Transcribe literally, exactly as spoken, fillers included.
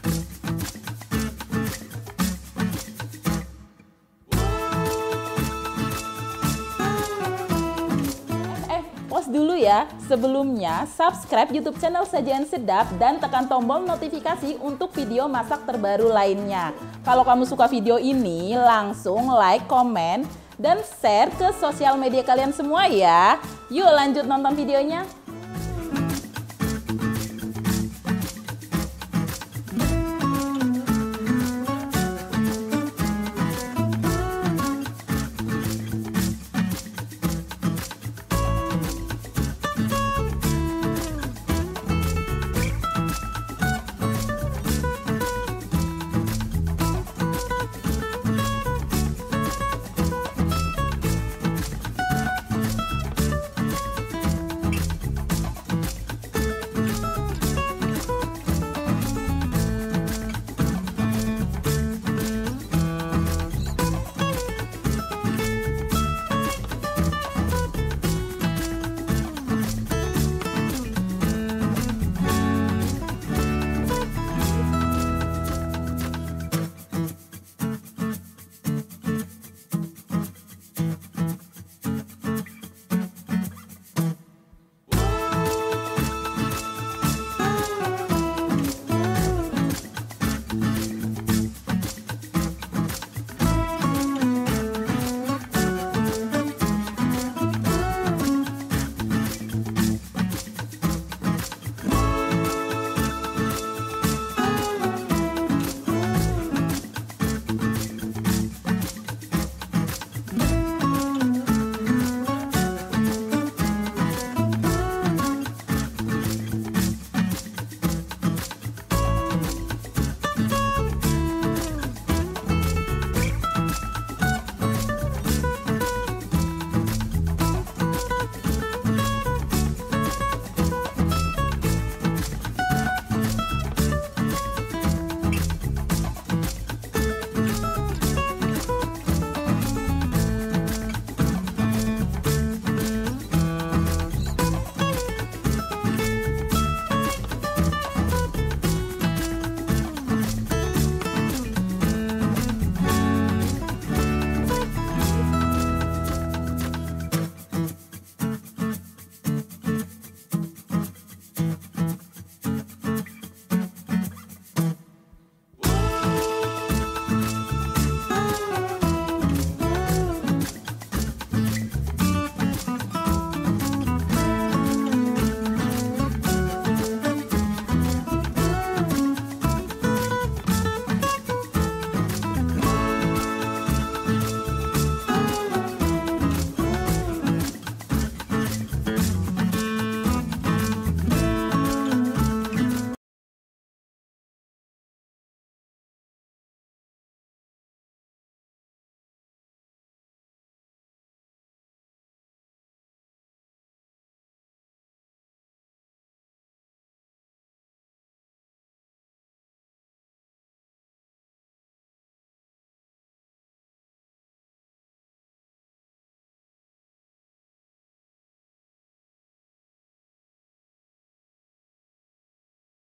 Pause dulu ya, sebelumnya subscribe YouTube channel Sajian Sedap dan tekan tombol notifikasi untuk video masak terbaru lainnya. Kalau kamu suka video ini, langsung like, komen, dan share ke sosial media kalian semua ya. Yuk lanjut nonton videonya.